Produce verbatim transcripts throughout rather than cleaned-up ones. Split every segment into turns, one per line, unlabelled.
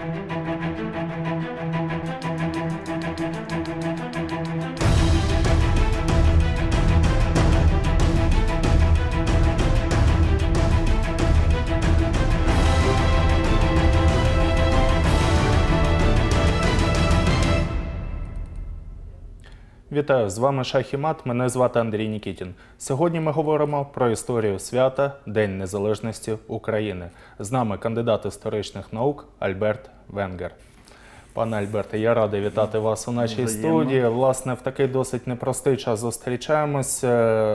Вітаю, з вами Шах і Мат, мене звати Андрій Нікітін. Сьогодні ми говоримо про історію свята День Незалежності України. З нами кандидат історичних наук Альберт Венгер. Пане Альберте, я радий вітати вас у нашій студії. Власне, в такий досить непростий час зустрічаємось.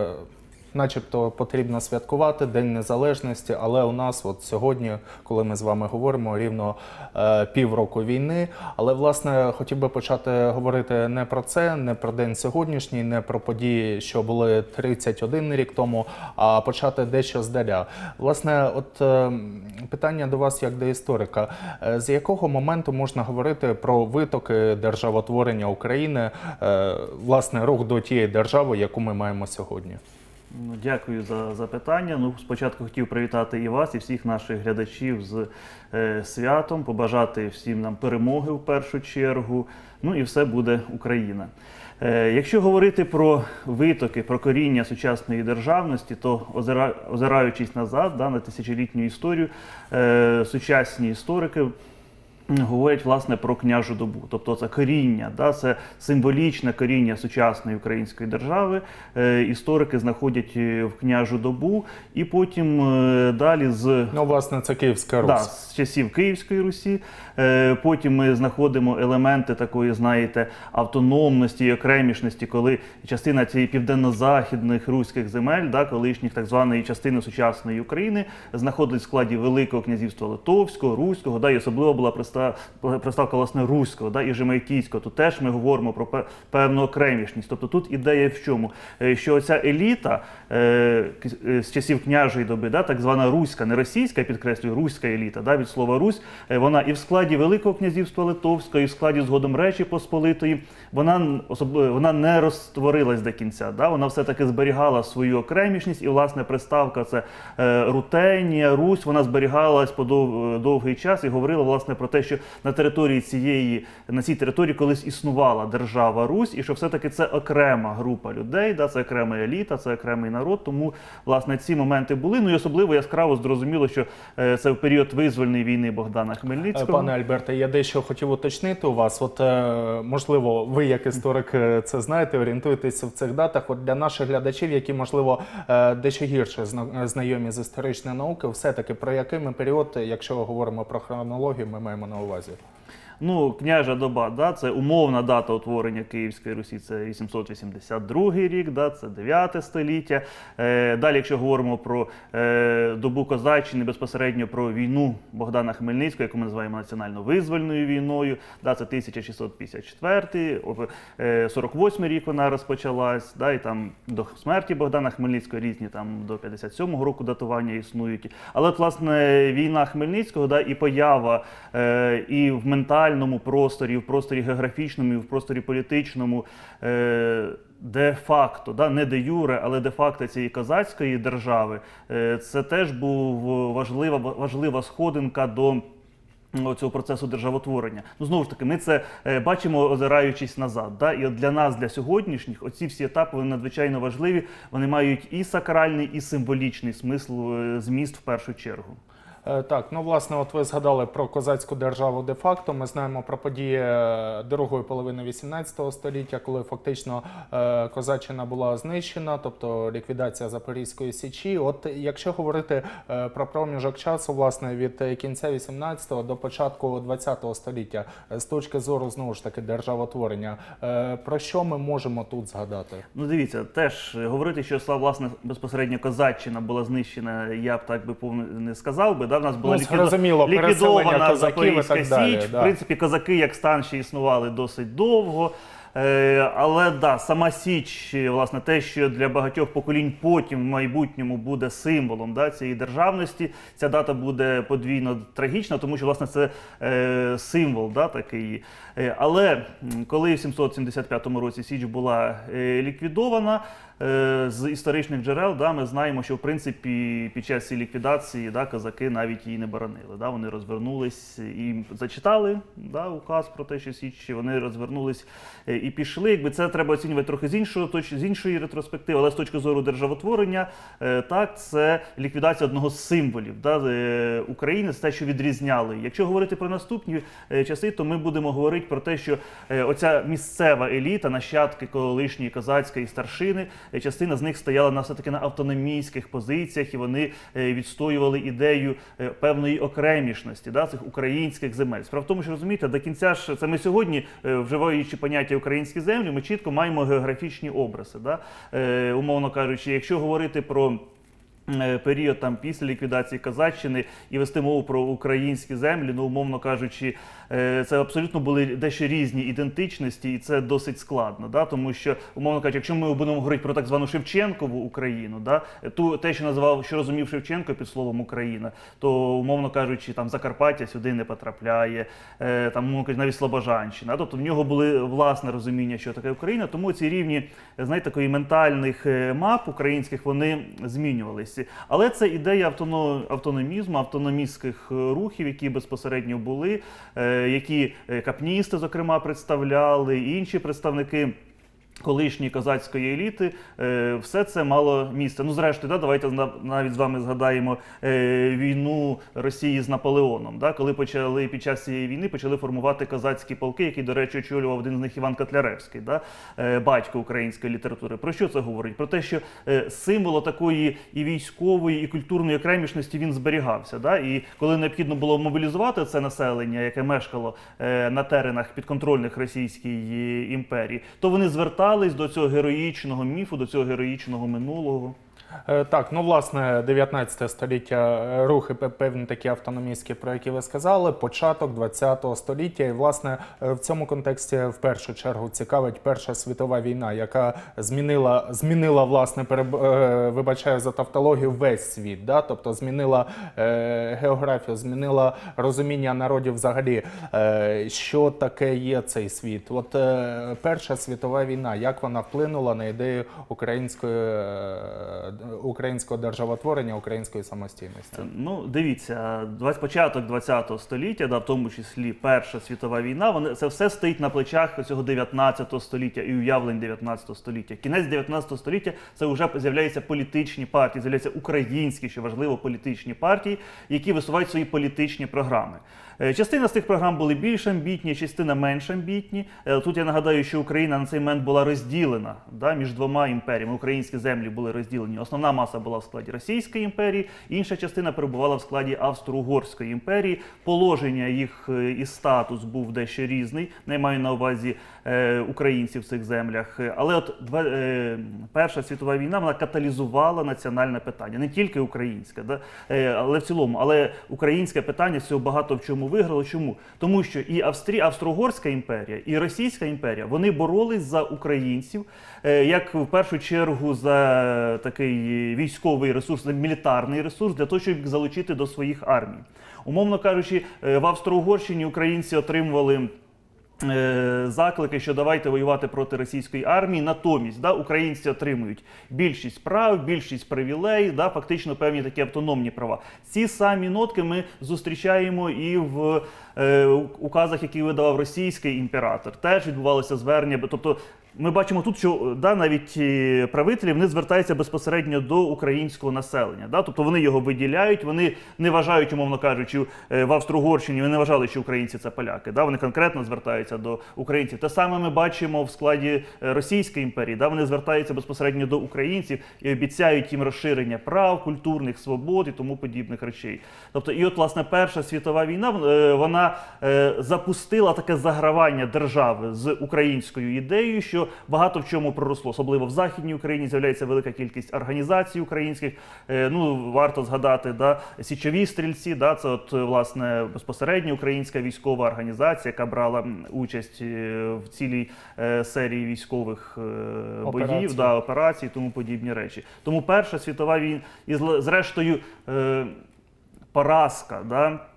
Начебто потрібно святкувати День Незалежності, але у нас от сьогодні, коли ми з вами говоримо, рівно е, півроку війни. Але, власне, хотів би почати говорити не про це, не про день сьогоднішній, не про події, що були тридцять один рік тому, а почати дещо здаля. Власне, от е, питання до вас як до історика. Е, з якого моменту можна говорити про витоки державотворення України, е, власне, рух до тієї держави, яку ми маємо сьогодні?
Дякую за запитання. Ну, спочатку хотів привітати і вас, і всіх наших глядачів з е, святом, побажати всім нам перемоги в першу чергу. Ну і все буде Україна. Е, якщо говорити про витоки, про коріння сучасної державності, то озира, озираючись назад, да, на тисячолітню історію, е, сучасні історики говорять, власне, про княжу добу. Тобто це коріння, да, це символічне коріння сучасної української держави. Е, історики знаходять в княжу добу і потім е, далі з...
Ну, власне, це Київська Русь.
Да, з часів Київської Русі. Е, потім ми знаходимо елементи такої, знаєте, автономності і окремішності, коли частина цієї південно-західних руських земель, да, колишніх так званої частини сучасної України, знаходить в складі Великого князівства Литовського, Руського, да, і особливо була представлена приставка, власне, руського, да, і жемайкійського. Тут теж ми говоримо про певну окремішність. Тобто тут ідея в чому? Що оця еліта е, з часів княжої доби, да, так звана руська, не російська, підкреслюю, руська еліта, да, від слова Русь, вона і в складі Великого князівства Литовського, і в складі згодом Речі Посполитої, вона, особливо, вона не розтворилась до кінця. Да, вона все-таки зберігала свою окремішність, і, власне, приставка це е, Рутенія, Русь, вона зберігалась по дов, довгий час і говорила, власне, про те, що на території цієї, на цій території колись існувала держава Русь, і що все-таки це окрема група людей, да, це окрема еліта, це окремий народ, тому, власне, ці моменти були. Ну і особливо яскраво зрозуміло, що е, це в період визвольної війни Богдана Хмельницького.
Пане Альберте, я дещо хотів уточнити у вас. От, е, можливо, ви як історик це знаєте, орієнтуєтеся в цих датах. От для наших глядачів, які, можливо, е, дещо гірше знайомі з історичної науки, все-таки про який ми період, якщо говоримо про хронологію, ми маємо на увазі?
Ну, княжа доба, да, це умовна дата утворення Київської Русі, це вісімсот вісімдесят другий рік, да, це дев'яте століття. Е, далі, якщо говоримо про е, добу козаччини, безпосередньо про війну Богдана Хмельницького, яку ми називаємо національно-визвольною війною, да, це тисяча шістсот п'ятдесят четвертий, е, сорок восьмий рік вона розпочалась, да, і там до смерті Богдана Хмельницького різні там до п'ятдесят сьомого року датування існують. Але, от, власне, війна Хмельницького, да, і поява е, і в ментальному просторі, в просторі географічному, і в просторі політичному, е, де-факто, да, не де-юре, але де-факто цієї козацької держави, е, це теж був важлива, важлива сходинка до цього процесу державотворення. Ну, знову ж таки, ми це е, бачимо, озираючись назад. Да? І от для нас, для сьогоднішніх, оці всі етапи, вони надзвичайно важливі, вони мають і сакральний, і символічний смисл, е, зміст в першу чергу.
Так, ну, власне, от ви згадали про козацьку державу де-факто. Ми знаємо про події другої половини вісімнадцятого століття, коли фактично е, Козаччина була знищена, тобто ліквідація Запорізької Січі. От якщо говорити е, про проміжок часу, власне, від кінця вісімнадцятого до початку двадцятого століття, з точки зору, знову ж таки, державотворення, е, про що ми можемо тут згадати? Ну,
дивіться, теж говорити, що, власне, безпосередньо Козаччина була знищена, я б так би повно не сказав би, да? В нас була
ну,
ліквідована Запорізька Січ.
Далі,
в
да.
принципі, козаки як стан ще існували досить довго. Е, але да, сама Січ, власне, те, що для багатьох поколінь потім в майбутньому буде символом, да, цієї державності, ця дата буде подвійно трагічна, тому що, власне, це е, символ, да, такий. Е, але коли в сімсот сімдесят п'ятому році Січ була е, ліквідована, е, з історичних джерел, да, ми знаємо, що в принципі під час цієї ліквідації, да, козаки навіть її не боронили. Да, вони розвернулись і зачитали, да, указ про те, що Січ, вони розвернулись е, і пішли. Якби це треба оцінювати трохи з іншого, точ, з іншої ретроспективи, але з точки зору державотворення, е, так, це ліквідація одного з символів, да, е, України, це те, що відрізняло її. Якщо говорити про наступні е, часи, то ми будемо говорити про те, що е, оця місцева еліта, нащадки колишньої козацької старшини, е, частина з них стояла на все-таки на автономійських позиціях, і вони е, відстоювали ідею е, певної окремішності, да, цих українських земель. Справа в тому, що, розумієте, до кінця ж, це ми сьогодні, е, вживаючи поняття українські землі, ми чітко маємо географічні образи. Да? Е, умовно кажучи, якщо говорити про період там після ліквідації Козаччини і вести мову про українські землі, ну, умовно кажучи, це абсолютно були дещо різні ідентичності, і це досить складно, да? Тому що, умовно кажучи, якщо ми будемо говорити про так звану Шевченкову Україну, да? Ту, те, що називав, що розумів Шевченко під словом Україна, то, умовно кажучи, там Закарпаття сюди не потрапляє, там, умовно кажучи, навіть Слобожанщина, тобто в нього були власне розуміння, що таке Україна, тому ці рівні, знаєте, такої ментальних мап українських, вони змінювалися. Але це ідея автономізму, автономістських рухів, які безпосередньо були, які капністи, зокрема, представляли, і інші представники колишньої козацької еліти, все це мало місце. Ну, зрештою, да, давайте навіть з вами згадаємо війну Росії з Наполеоном, да, коли почали під час цієї війни почали формувати козацькі полки, які, до речі, очолював один з них Іван Котляревський, да, батько української літератури. Про що це говорить? Про те, що символ такої і військової, і культурної окремішності він зберігався. Да, і коли необхідно було мобілізувати це населення, яке мешкало на теренах підконтрольних Російській імперії, то вони звертали до цього героїчного міфу, до цього героїчного минулого.
Так, ну, власне, дев'ятнадцяте століття, рухи певні такі автономістські, про які ви сказали, початок двадцятого століття. І, власне, в цьому контексті в першу чергу цікавить Перша світова війна, яка змінила, змінила власне, переб... вибачаю за тавтологію, весь світ. Да? Тобто змінила е, географію, змінила розуміння народів взагалі, е, що таке є цей світ. От е, Перша світова війна, як вона вплинула на ідею української е, українського державотворення, української самостійності?
Ну, дивіться, початок двадцятого століття, да, в тому числі Перша світова війна, вони, це все стоїть на плечах цього дев'ятнадцятого століття і уявлень дев'ятнадцятого століття. Кінець дев'ятнадцятого століття – це вже з'являються політичні партії, з'являються українські, що важливо, політичні партії, які висувають свої політичні програми. Частина з цих програм були більш амбітні, частина менш амбітні. Тут я нагадаю, що Україна на цей момент була розділена, да, між двома імперіями. Українські землі були розділені. Основна маса була в складі Російської імперії, інша частина перебувала в складі Австро-Угорської імперії. Положення їх і статус був дещо різний, не маю на увазі е, українців в цих землях. Але от е, Перша світова війна, вона каталізувала національне питання. Не тільки українське, да, е, але в цілому. Але українське питання з цього багато в чому виграло. Чому? Тому що і Австрі... Австро-Угорська імперія, і Російська імперія, вони боролись за українців, як в першу чергу за такий військовий ресурс, за мілітарний ресурс, для того, щоб їх залучити до своїх армій. Умовно кажучи, в Австро-Угорщині українці отримували заклики, що давайте воювати проти російської армії. Натомість, да, українці отримують більшість прав, більшість привілей, да, фактично певні такі автономні права. Ці самі нотки ми зустрічаємо і в е, указах, які видавав російський імператор. Теж відбувалося звернення, тобто ми бачимо тут, що да, навіть правителі вони звертаються безпосередньо до українського населення. Да? Тобто вони його виділяють, вони не вважають, умовно кажучи, в Австро-Угорщині, вони не вважали, що українці – це поляки. Да? Вони конкретно звертаються до українців. Те саме ми бачимо в складі Російської імперії. Да? Вони звертаються безпосередньо до українців і обіцяють їм розширення прав, культурних свобод і тому подібних речей. Тобто, і от, власне, Перша світова війна, вона запустила таке загравання держави з українською ідеєю, що багато в чому проросло, особливо в Західній Україні з'являється велика кількість організацій українських. Ну, варто згадати, да, Січові стрільці, да, це от, власне, безпосередньо українська військова організація, яка брала участь в цілій е, серії військових е, боїв, да, операцій і тому подібні речі. Тому Перша світова війна, і зрештою, е, поразка, да,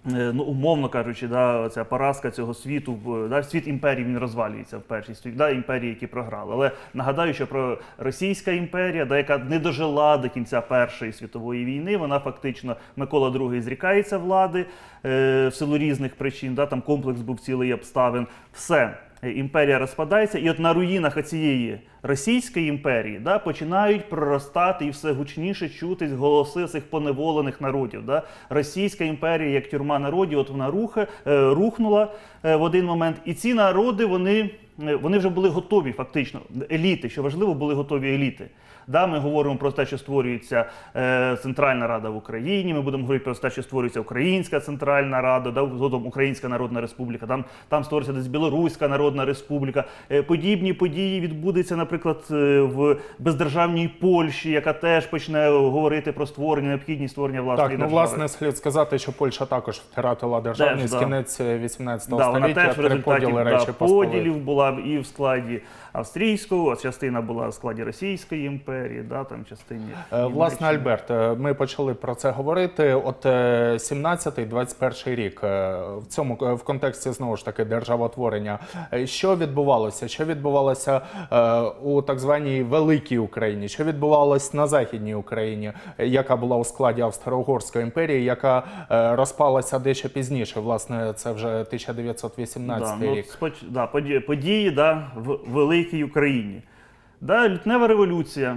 ну, умовно кажучи, да, ця поразка цього світу, да, світ імперії він розвалюється в першій світ, да, імперії, які програли. Але нагадаю, що про Російська імперія, да, яка не дожила до кінця Першої світової війни, вона фактично, Микола другий зрікається влади е, в силу різних причин, да, там комплекс був цілий обставин, все. Імперія розпадається, і от на руїнах цієї Російської імперії, да, починають проростати і все гучніше чутись голоси цих поневолених народів. Да. Російська імперія, як тюрма народів, от вона рухе, е, рухнула е, в один момент. І ці народи, вони, вони вже були готові фактично, еліти, що важливо, були готові еліти. Да, ми говоримо про те, що створюється е, Центральна Рада в Україні, ми будемо говорити про те, що створюється Українська Центральна Рада, да, згодом Українська Народна Республіка, там, там створюється десь Білоруська Народна Республіка. Е, подібні події відбудуться, наприклад, е, в бездержавній Польщі, яка теж почне говорити про створення, необхідність створення власної
так, ну,
держави.
власне, слід сказати, що Польща також втратила державність,
Теж, да.
кінець вісімнадцятого
Да, вона
століття,
теж в результаті
поділи
да,
Речі
поділів була і в складі австрійського, а частина була в складі Російської імперії, да, там частині.
Е, Власне, Альберт, е, ми почали про це говорити. От е, сімнадцятий двадцять перший рік, е, в цьому е, в контексті, знову ж таки, державотворення. Е, Що відбувалося? Що відбувалося е, у так званій Великій Україні? Що відбувалося на Західній Україні, е, яка була у складі Австро-Угорської імперії, яка е, розпалася дещо пізніше? Власне, це вже тисяча дев'ятсот вісімнадцятий
да,
рік.
ну, споч... да, події, події да, в Великій Україні. Да, лютнева революція.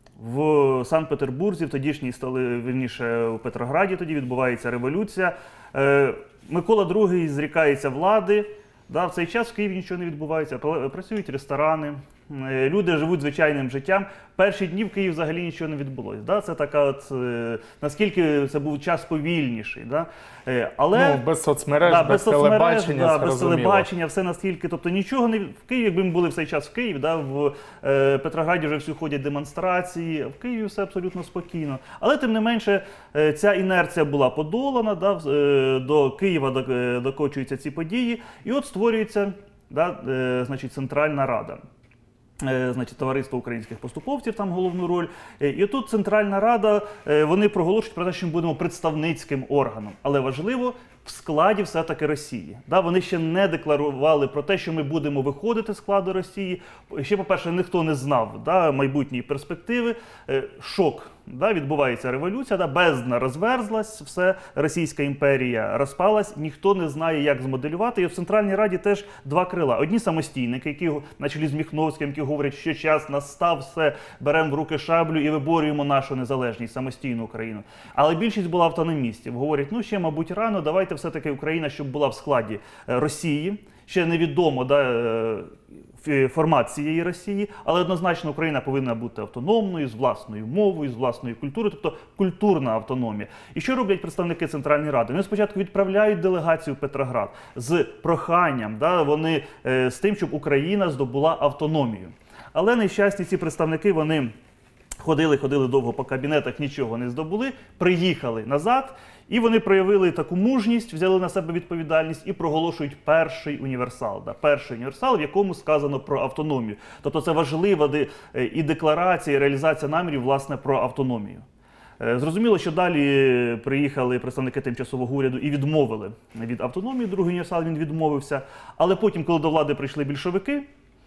В Санкт-Петербурзі, в тодішній столи, вірніше, у Петрограді тоді відбувається революція. Е, Микола другий зрікається влади. Да, в цей час в Києві нічого не відбувається, працюють ресторани, е, люди живуть звичайним життям. Перші дні в Києві взагалі нічого не відбулося. Да? Це така от, е, наскільки це був час повільніший. Да? Е, але,
ну, без соцмереж,
да,
без,
без соцмереж,
телебачення,
да, без телебачення, все настільки, тобто нічого не... В Києві, якби ми були в цей час в Києві, да, в е, Петрограді вже всі ходять демонстрації, в Києві все абсолютно спокійно. Але, тим не менше, е, ця інерція була подолана, да, е, до Києва до, е, докочуються ці події, і от створюється, да, е, значить, Центральна Рада. Значить, товариство українських поступовців там головну роль. І тут Центральна Рада, вони проголошують про те, що ми будемо представницьким органом. Але важливо, в складі все-таки Росії. Да, вони ще не декларували про те, що ми будемо виходити з складу Росії. Ще, по-перше, ніхто не знав, да, майбутньої перспективи. Шок. Да, відбувається революція, да, бездна розверзлась, все, Російська імперія розпалась, ніхто не знає, як змоделювати. І в Центральній Раді теж два крила. Одні самостійники, які на чолі з Міхновським, які говорять, що час настав, все, беремо в руки шаблю і виборюємо нашу незалежність, самостійну Україну. Але більшість була автономістів. Говорять, ну ще, мабуть, рано, давайте все-таки Україна, щоб була в складі Росії. Ще невідомо, да, формат цієї Росії, але однозначно Україна повинна бути автономною, з власною мовою, з власною культурою, тобто культурна автономія. І що роблять представники Центральної Ради? Вони спочатку відправляють делегацію в Петроград з проханням, да, вони, е, з тим, щоб Україна здобула автономію. Але нещасні ці представники, вони ходили, ходили довго по кабінетах, нічого не здобули, приїхали назад, і вони проявили таку мужність, взяли на себе відповідальність і проголошують перший універсал. Да, перший універсал, в якому сказано про автономію. Тобто це важлива і декларація, і реалізація намірів, власне, про автономію. Зрозуміло, що далі приїхали представники тимчасового уряду і відмовили від автономії, другий універсал він відмовився. Але потім, коли до влади прийшли більшовики,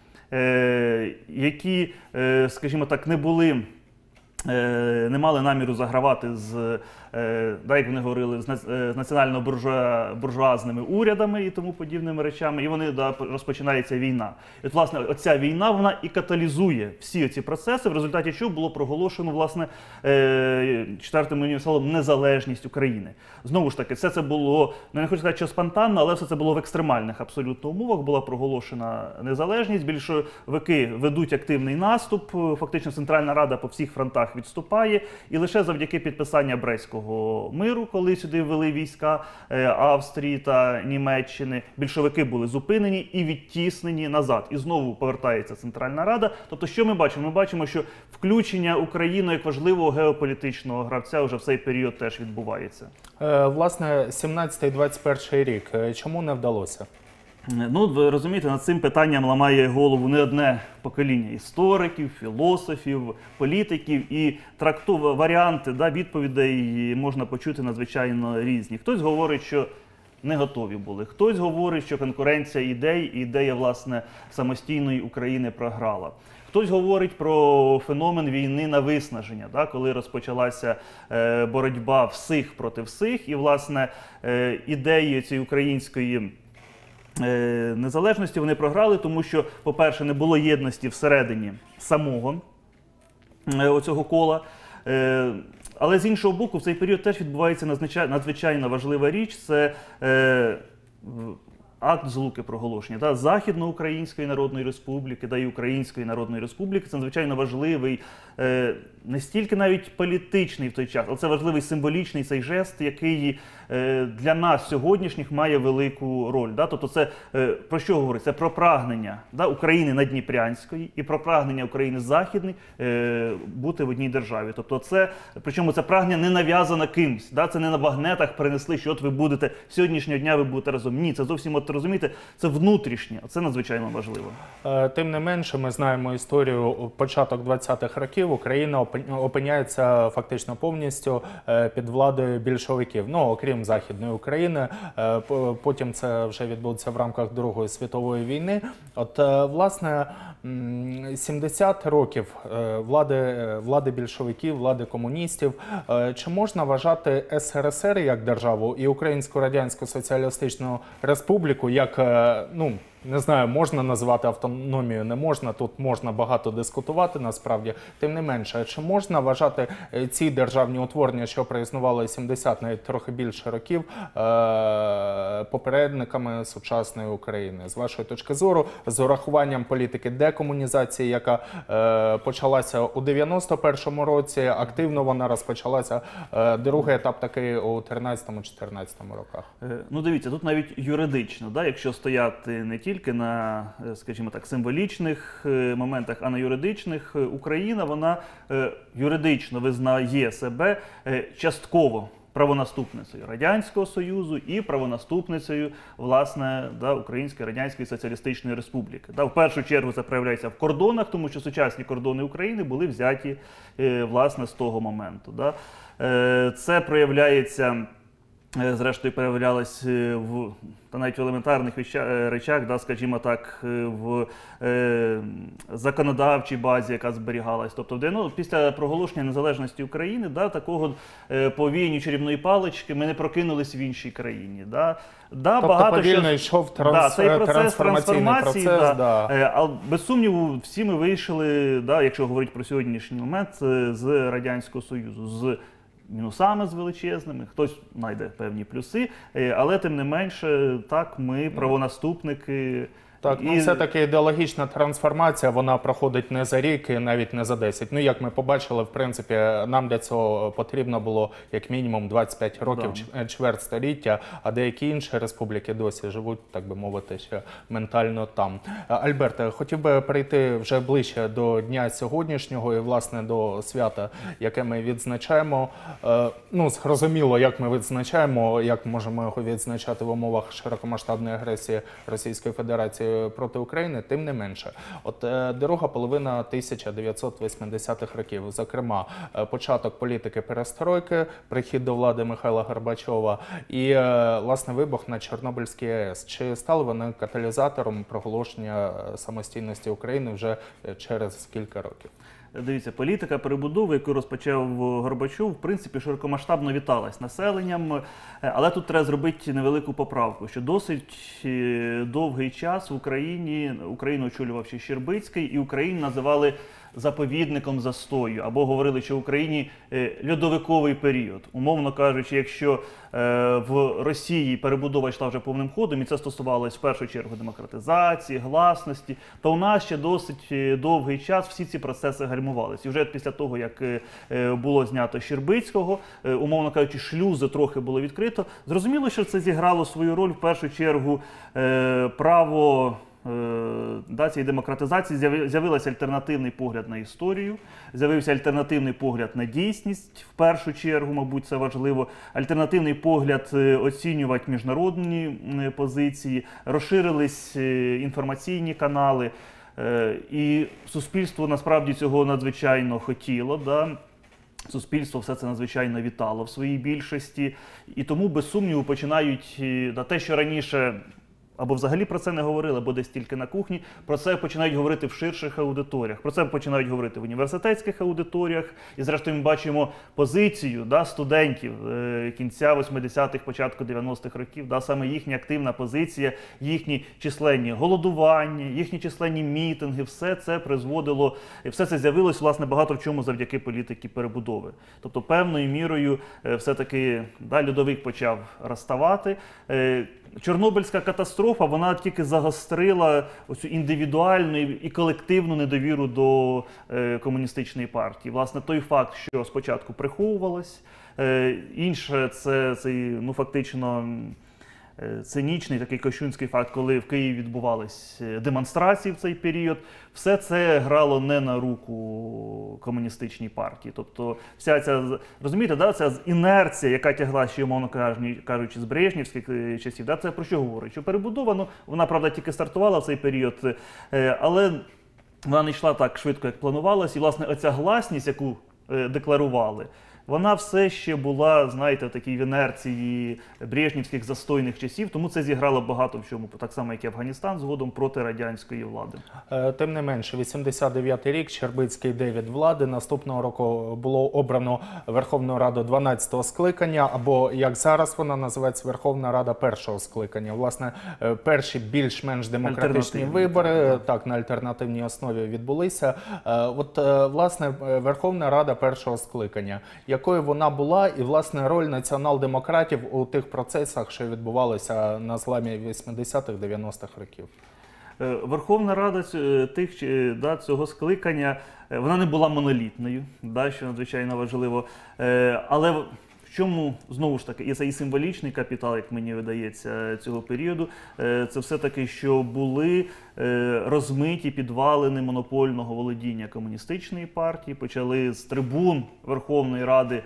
які, скажімо так, не були... не мали наміру загравати з, да, як вони говорили, з національно-буржуазними урядами і тому подібними речами, і вони, да, розпочинається війна. І от, власне, оця війна, вона і каталізує всі ці процеси, в результаті чого було проголошено, власне, четвертим універсалом незалежність України. Знову ж таки, все це було, не хочу сказати, що спонтанно, але все це було в екстремальних абсолютно умовах, була проголошена незалежність, більшовики ведуть активний наступ, фактично Центральна Рада по всіх фронтах відступає, і лише завдяки підписанню Брестського миру, коли сюди ввели війська Австрії та Німеччини, більшовики були зупинені і відтіснені назад. І знову повертається Центральна Рада. Тобто, що ми бачимо? Ми бачимо, що включення України як важливого геополітичного гравця вже в цей період теж відбувається.
Власне, сімнадцятий двадцять перший рік. Чому не вдалося?
Ну, ви розумієте, над цим питанням ламає голову не одне покоління істориків, філософів, політиків, і тракту... варіанти да, відповідей можна почути надзвичайно різні. Хтось говорить, що не готові були, хтось говорить, що конкуренція ідей і ідея, власне, самостійної України програла. Хтось говорить про феномен війни на виснаження, да, коли розпочалася е, боротьба всіх проти всіх, і, власне, е, ідеї цієї української незалежності вони програли, тому що, по-перше, не було єдності всередині самого оцього кола. Але з іншого боку, в цей період теж відбувається надзвичайно важлива річ – це акт злуки проголошення. Да? Західноукраїнської Народної Республіки, да, і Української Народної Республіки. Це надзвичайно важливий, е, не стільки навіть політичний в той час, але це важливий символічний цей жест, який е, для нас сьогоднішніх має велику роль. Да? Тобто це е, про що говорить? Це про прагнення да, України Надніпрянської і про прагнення України Західної е, бути в одній державі. Тобто це, причому це прагнення не нав'язано кимсь. Да? Це не на багнетах принесли, що от ви будете, сьогоднішнього дня ви будете разом. Ні, це зовсім от розумієте, це внутрішнє, це надзвичайно важливо.
Тим не менше, ми знаємо історію початок двадцятих років. Україна опиняється фактично повністю під владою більшовиків. Ну, окрім Західної України. Потім це вже відбудеться в рамках Другої світової війни. От, власне, сімдесят років влади, влади більшовиків, влади комуністів. Чи можна вважати ес ер ес ер як державу і Українську Радянську Соціалістичну Республіку як, ну, не знаю, можна назвати автономію, не можна, тут можна багато дискутувати насправді. Тим не менше, чи можна вважати ці державні утворення, що проіснували сімдесят, навіть трохи більше років, попередниками сучасної України? З вашої точки зору, з урахуванням політики декомунізації, яка почалася у дев'яносто першому році, активно вона розпочалася, другий етап такий у тринадцятому-чотирнадцятому роках.
Ну, дивіться, тут навіть юридично, да, якщо стояти не тільки тільки на, скажімо так, символічних моментах, а на юридичних, Україна, вона юридично визнає себе частково правонаступницею Радянського Союзу і правонаступницею, власне, да, Української Радянської Соціалістичної Республіки. Да, в першу чергу це проявляється в кордонах, тому що сучасні кордони України були взяті, власне, з того моменту. Да. Це проявляється, зрештою, проявлялось в, та навіть в елементарних речах, да, скажімо так, в е, законодавчій базі, яка зберігалась. Тобто, де, ну, після проголошення незалежності України, да, такого е, повіяння чарівної палички ми не прокинулись в іншій країні. Да. Да,
тобто
багато
повільно
що...
йшов транс...
да, цей процес
трансформаційний
трансформації,
процес.
Да.
Да.
Е, але без сумніву всі ми вийшли, да, якщо говорити про сьогоднішній момент, з Радянського Союзу, з мінусами з величезними, хтось знайде певні плюси, але тим не менше, так, ми правонаступники.
Так, ну,
і...
все-таки ідеологічна трансформація, вона проходить не за рік і навіть не за десять. Ну, як ми побачили, в принципі, нам для цього потрібно було як мінімум двадцять п'ять років, да. чверть століття, а деякі інші республіки досі живуть, так би мовити, ще ментально там. Альберте, хотів би перейти вже ближче до дня сьогоднішнього і, власне, до свята, яке ми відзначаємо. Ну, зрозуміло, як ми відзначаємо, як можемо його відзначати в умовах широкомасштабної агресії Російської Федерації проти України, тим не менше. От е, друга половина тисяча дев'ятсот вісімдесятих років, зокрема, е, початок політики перестройки, прихід до влади Михайла Горбачова і, е, власне, вибух на Чорнобильській АЕС. Чи стали вони каталізатором проголошення самостійності України вже через кілька років?
Дивіться, політика перебудови, яку розпочав Горбачов, в принципі, широкомасштабно віталась населенням, але тут треба зробити невелику поправку, що досить довгий час в Україні, Україну очолював ще Щербицький, і Україну називали заповідником застою, або говорили, що в Україні льодовиковий період. Умовно кажучи, якщо в Росії перебудова йшла вже повним ходом, і це стосувалося в першу чергу демократизації, гласності, то у нас ще досить довгий час всі ці процеси гальмувалися. І вже після того, як було знято Щербицького, умовно кажучи, шлюзи трохи було відкрито, зрозуміло, що це зіграло свою роль в першу чергу право да, цієї демократизації з'явився альтернативний погляд на історію, з'явився альтернативний погляд на дійсність, в першу чергу, мабуть, це важливо, альтернативний погляд оцінювати міжнародні позиції, розширились інформаційні канали, і суспільство насправді цього надзвичайно хотіло. Да? Суспільство все це надзвичайно вітало в своїй більшості, і тому, без сумніву, починають да, те, що раніше або взагалі про це не говорили, або десь тільки на кухні, про це починають говорити в ширших аудиторіях, про це починають говорити в університетських аудиторіях, і зрештою ми бачимо позицію да, студентів е, кінця восьмидесятих, початку дев'яностих років, да, саме їхня активна позиція, їхні численні голодування, їхні численні мітинги, все це призводило, все це з'явилось, власне, багато в чому завдяки політиці перебудови. Тобто, певною мірою е, все-таки да, льодовик почав розставати. Е, Чорнобильська катастрофа, вона тільки загострила оцю індивідуальну і колективну недовіру до е, комуністичної партії. Власне, той факт, що спочатку приховувалось, е, інше це цей, ну, фактично, е, цинічний такий кощунський факт, коли в Києві відбувались демонстрації в цей період, все це грало не на руку комуністичній партії. Тобто вся ця, розумієте, да, ця інерція, яка тягла ще, умовно кажучи, з брежнівських часів, да, це про що говорить? Що перебудова, ну, вона, правда, тільки стартувала в цей період, але вона не йшла так швидко, як планувалось. І, власне, оця гласність, яку декларували, вона все ще була, знаєте, в такій в інерції брежнівських застойних часів, тому це зіграло багато в чому, так само, як і Афганістан, згодом проти радянської влади.
Тим не менше, вісімдесят дев'ятий рік, Щербицький йде від влади, наступного року було обрано Верховну Раду дванадцятого скликання, або, як зараз вона називається, Верховна Рада першого скликання. Власне, перші більш-менш демократичні вибори, так, так, на альтернативній основі відбулися. От, власне, Верховна Рада першого скликання. Якою вона була і, власне, роль націонал-демократів у тих процесах, що відбувалися на зламі вісімдесятих-дев'яностих років?
Верховна Рада тих, да, цього скликання, вона не була монолітною, да, що надзвичайно важливо, але в чому, знову ж таки, і це і символічний капітал, як мені видається, цього періоду, це все-таки, що були розмиті підвалини монопольного володіння комуністичної партії, почали з трибун Верховної Ради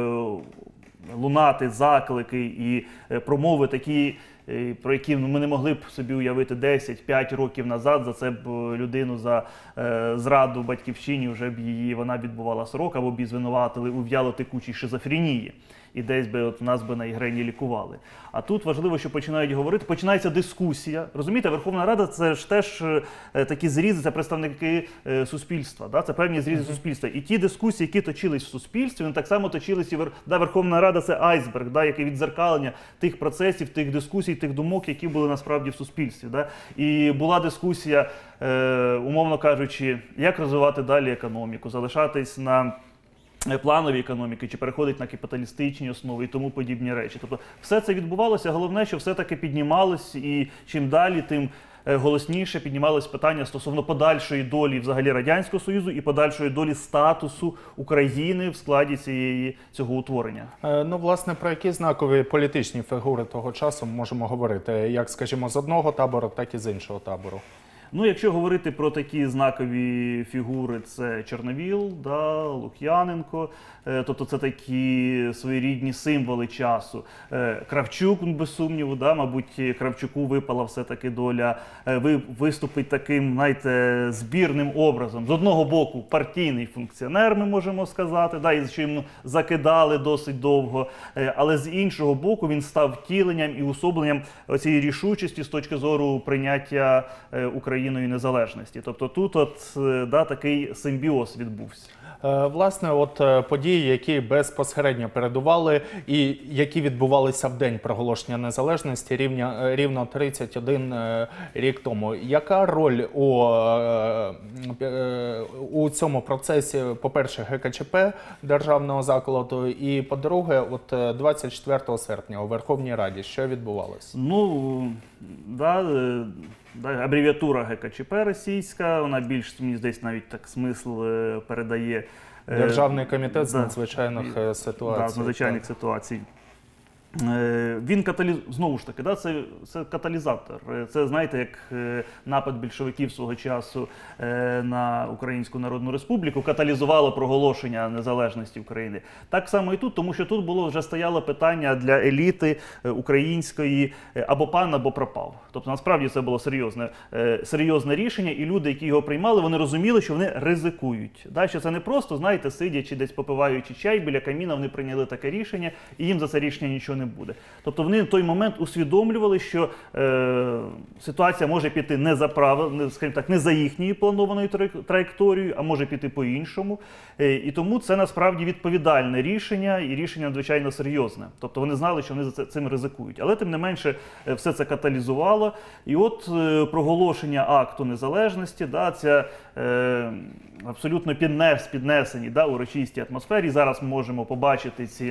лунати заклики і промови такі, про які ми не могли б собі уявити десять-п'ять років назад. За це б людину за е, зраду батьківщині вже б її, вона відбувала срок, або б її звинуватили у в'яло-текучій шизофренії. І десь би от нас би на ігрені лікували. А тут важливо, що починають говорити, починається дискусія. Розумієте, Верховна Рада – це ж теж е, такі зрізи, це представники е, суспільства, да? Це певні зрізи mm-hmm. суспільства. І ті дискусії, які точились в суспільстві, вони так само точились і да, Верховна Рада – це айсберг, да? Яке відзеркалення тих процесів, тих дискусій, тих думок, які були насправді в суспільстві. Да? І була дискусія, е, умовно кажучи, як розвивати далі економіку, залишатись на планові економіки, чи переходить на капіталістичні основи і тому подібні речі. Тобто все це відбувалося, головне, що все-таки піднімалось, і чим далі, тим голосніше піднімалось питання стосовно подальшої долі взагалі Радянського Союзу і подальшої долі статусу України в складі цієї, цього утворення.
Е, ну, власне, про які знакові політичні фігури того часу можемо говорити, як, скажімо, з одного табору, так і з іншого табору?
Ну, якщо говорити про такі знакові фігури, це Чорновіл, да, Лук'яненко, е, тобто це такі своєрідні символи часу. Е, Кравчук, без сумніву, да, мабуть, Кравчуку випала все-таки доля е, ви, виступить таким, знаєте, збірним образом. З одного боку, партійний функціонер, ми можемо сказати, да, і що йому закидали досить довго, е, але з іншого боку він став втіленням і усобленням цієї рішучості з точки зору прийняття е, України Україною незалежності. Тобто тут от, да, такий симбіоз відбувся.
Власне, от події, які безпосередньо передували і які відбувалися в день проголошення незалежності рівня, рівно тридцять один рік тому. Яка роль у, у цьому процесі, по-перше, ге ка че пе державного закладу, і, по-друге, от двадцять четвертого серпня у Верховній Раді, що відбувалося?
Ну, да, да, абревіатура ге ка че пе російська, вона більш, мені здається, навіть так смисл передає.
Державний комітет з надзвичайних
да,
ситуацій.
Да, з надзвичайних ситуацій. Він каталіз... знову ж таки, да, це, це каталізатор. Це, знаєте, як напад більшовиків свого часу на Українську Народну Республіку каталізувало проголошення незалежності України. Так само і тут, тому що тут було вже стояло питання для еліти української або пан, або пропав. Тобто, насправді, це було серйозне, серйозне рішення, і люди, які його приймали, вони розуміли, що вони ризикують. Да, що це не просто, знаєте, сидячи десь попиваючи чай біля каміна, вони прийняли таке рішення, і їм за це рішення нічого не буде. Тобто вони в той момент усвідомлювали, що е, ситуація може піти не за правил, скажімо так, не за їхньою планованою траєкторією, а може піти по-іншому. Е, і тому це насправді відповідальне рішення, і рішення надзвичайно серйозне. Тобто вони знали, що вони за цим ризикують. Але тим не менше все це каталізувало. І от е, проголошення акту незалежності, да, ця е, абсолютно піднес, піднесені, да, урочистій атмосфері. Зараз ми можемо побачити ці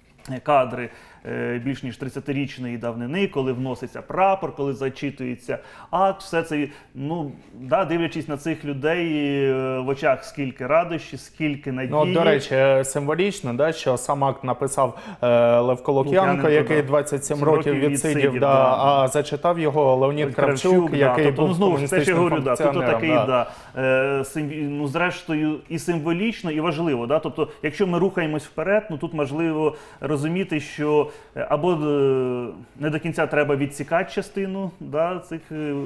кадри більш ніж тридцятирічної давнини, коли вноситься прапор, коли зачитується акт, все це, ну, да, дивлячись на цих людей, в очах скільки радощі, скільки надії.
Ну, до речі, символічно, да, що сам акт написав е, Левко Лук'яненко, який двадцять сім років відсидів, відсидів да, да. а зачитав його Леонід Кравчук, Кравчук, який да. тобто, був
знову ж теж я говорю, да, тобто такий,
да.
да, е, сим, ну, зрештою, і символічно, і важливо. Да? Тобто, якщо ми рухаємось вперед, ну, тут важливо розуміти, що або не до кінця треба відсікати частину, да, цих,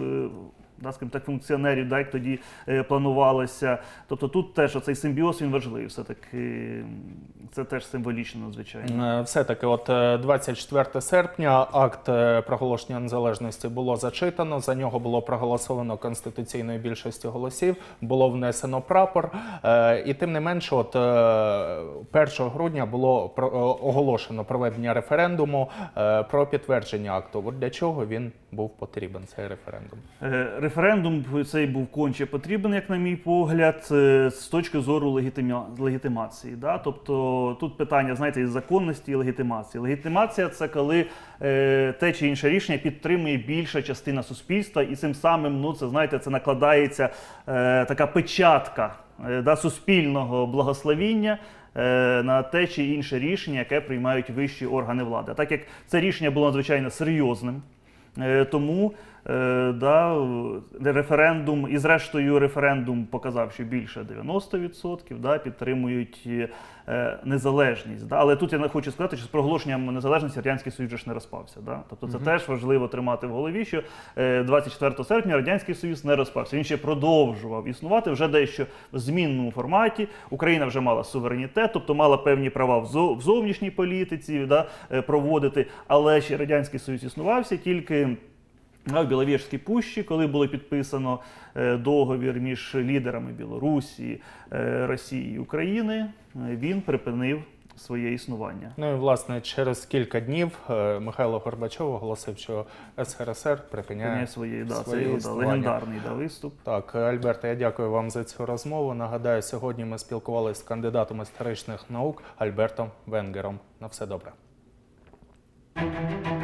да, скажімо так, функціонерів, да, як тоді е, планувалося. Тобто тут теж оцей симбіоз, він важливий. Все-таки це теж символічно, надзвичайно.
Все-таки от двадцять четвертого серпня акт проголошення незалежності було зачитано, за нього було проголосовано конституційною більшістю голосів, було внесено прапор. І тим не менше, от першого грудня було оголошено проведення референдуму про підтвердження акту. От для чого він був потрібен, цей референдум?
Референдум цей був конче потрібен, як на мій погляд, з точки зору легітима... легітимації. Да? Тобто тут питання, знаєте, із законності і легітимації. Легітимація – це коли е, те чи інше рішення підтримує більша частина суспільства, і цим самим, ну, це, знаєте, це накладається е, така печатка е, да, суспільного благословіння е, на те чи інше рішення, яке приймають вищі органи влади. А так як це рішення було надзвичайно серйозним, е, тому Е, да, референдум, і зрештою референдум показав, що більше дев'яносто відсотків да, підтримують е, незалежність. Да. Але тут я не хочу сказати, що з проголошенням незалежності Радянський Союз ж не розпався. Да. Тобто це угу. теж важливо тримати в голові, що е, двадцять четвертого серпня Радянський Союз не розпався. Він ще продовжував існувати вже дещо в змінному форматі. Україна вже мала суверенітет, тобто мала певні права в, зов, в зовнішній політиці да, е, проводити, але ще Радянський Союз існувався тільки в Біловежській пущі, коли було підписано договір між лідерами Білорусі, Росії і України, він припинив своє існування.
Ну і, власне, через кілька днів Михайло Горбачов оголосив, що ес ес ер ес ер припиняє своє,
да, своє це його, да, легендарний да, виступ.
Так, Альберте, я дякую вам за цю розмову. Нагадаю, сьогодні ми спілкувалися з кандидатом історичних наук Альбертом Венгером. На все добре.